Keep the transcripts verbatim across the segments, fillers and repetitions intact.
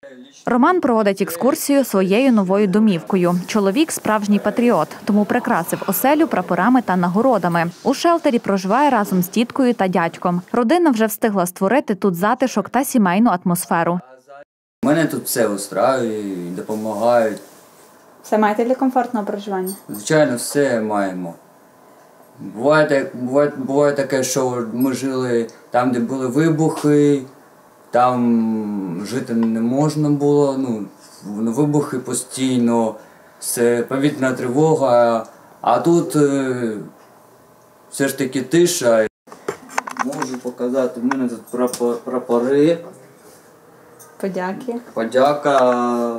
Роман проводить екскурсію своєю новою домівкою. Чоловік – справжній патріот, тому прикрасив оселю прапорами та нагородами. У шелтері проживає разом з тіткою та дядьком. Родина вже встигла створити тут затишок та сімейну атмосферу. Мене тут все устраює, допомагають. Все маєте для комфортного проживання? Звичайно, все маємо. Буває, буває, буває таке, що ми жили там, де були вибухи, там жити не можна було, ну, вибухи постійно, це повітряна тривога, а тут е, все ж таки тиша. Можу показати, в мене тут прапор, прапори. Подяки. Подяка.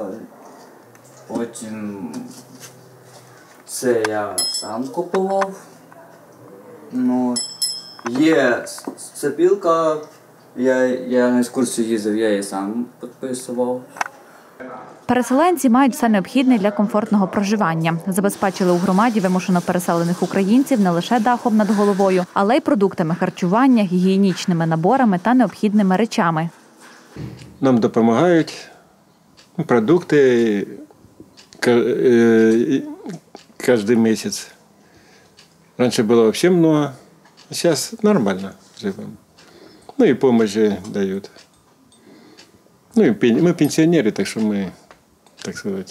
Потім це я сам купував. Ну, є сопілка, я, я на екскурсію їздив, я її сам підписував. Переселенці мають все необхідне для комфортного проживання. Забезпечили у громаді вимушено переселених українців не лише дахом над головою, але й продуктами харчування, гігієнічними наборами та необхідними речами. Нам допомагають продукти кожен місяць. Раніше було взагалі багато, а зараз нормально живемо. Ну і допомогу дають. Ну і ми пенсіонери, так що ми, так сказати,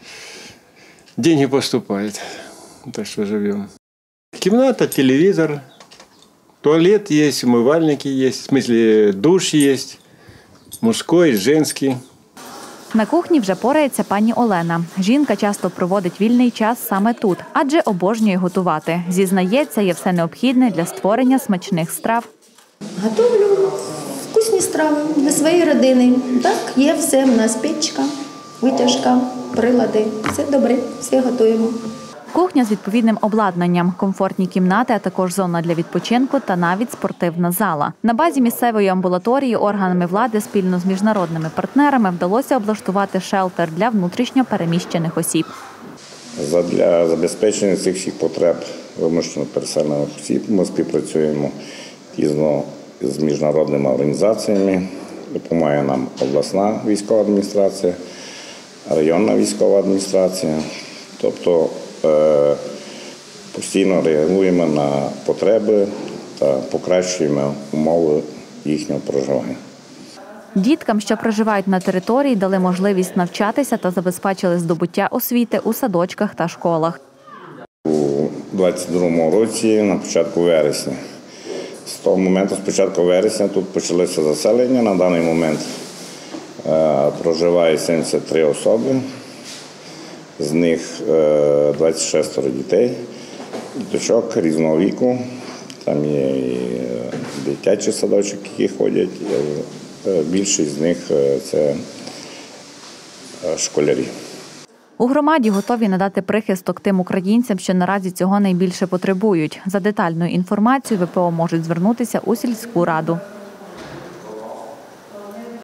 деньги поступають, так що живемо. Кімната, телевізор, туалет є, умивальники є, в смысле душ є, мужський, женський. На кухні вже порається пані Олена. Жінка часто проводить вільний час саме тут, адже обожнює готувати. Зізнається, є все необхідне для створення смачних страв. Готовлю вкусні страви для своєї родини. Так, є все, у нас печка, витяжка, прилади. Все добре, все готуємо. Кухня з відповідним обладнанням, комфортні кімнати, а також зона для відпочинку та навіть спортивна зала. На базі місцевої амбулаторії органами влади спільно з міжнародними партнерами вдалося облаштувати шелтер для внутрішньо переміщених осіб. Для забезпечення цих всіх потреб вимушено переселених осіб ми співпрацюємо тісно з міжнародними організаціями. Допомагає нам обласна військова адміністрація, районна військова адміністрація. Тобто постійно реагуємо на потреби та покращуємо умови їхнього проживання. Діткам, що проживають на території, дали можливість навчатися та забезпечили здобуття освіти у садочках та школах. У двадцять другому році, на початку вересня, з того моменту, з початку вересня, тут почалося заселення. На даний момент проживає сімдесят три особи. З них двадцять шестеро дітей, діточок різного віку. Там є і дитячий садочок, які ходять. Більшість з них – це школярі. У громаді готові надати прихисток тим українцям, що наразі цього найбільше потребують. За детальною інформацією ВПО можуть звернутися у сільську раду.